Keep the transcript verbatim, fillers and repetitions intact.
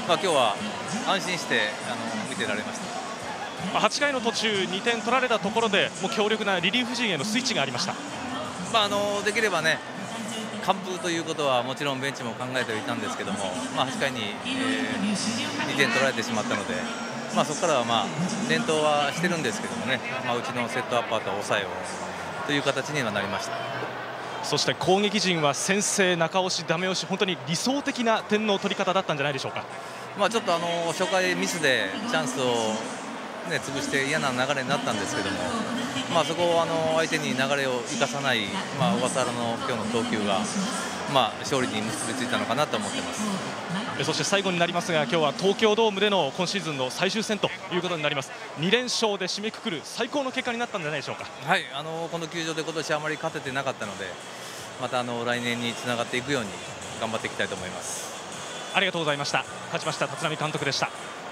まあ、今日は安心してあの見てられました。 はちかいの途中にてん取られたところでもう強力なリリーフ陣へのスイッチがありました。 まあ、あのできればね完封ということはもちろんベンチも考えてはいたんですけども、まあ、はちかいに、えー、にてん取られてしまったので、まあ、そこからは、まあ、連投はしてるんですけどもね、まあ、うちのセットアッパーと抑えをという形にはなりました。 そして攻撃陣は先制、中押し、ダメ押し、本当に理想的な点の取り方だったんじゃないでしょうか。 まあ、ちょっとあの初回ミスでチャンスを、ね、潰して嫌な流れになったんですけども、まあ、そこをあの相手に流れを生かさない、まあ、小笠原の今日の投球が、まあ、勝利に結びついたのかなと思っています。 そして最後になりますが、今日は東京ドームでの今シーズンの最終戦ということになります。にれんしょうで締めくくる最高の結果になったんじゃないでしょうか。 はい、あのこの球場で今年あまり勝ててなかったので、またあの来年につながっていくように頑張っていきたいと思います。 ありがとうございました。勝ちました立浪監督でした。